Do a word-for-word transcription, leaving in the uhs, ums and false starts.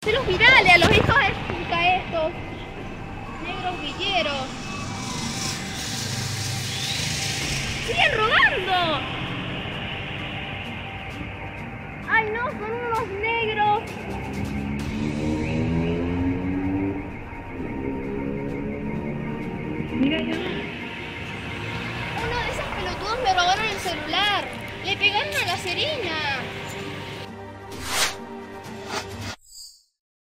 hacelos virales a los hijos de puta estos negros villeros. ¡Siguen robando! ¡Ay no! ¡Son unos negros! Mira ya. Uno de esos pelotudos me robaron el celular. Le pegaron a la Serena.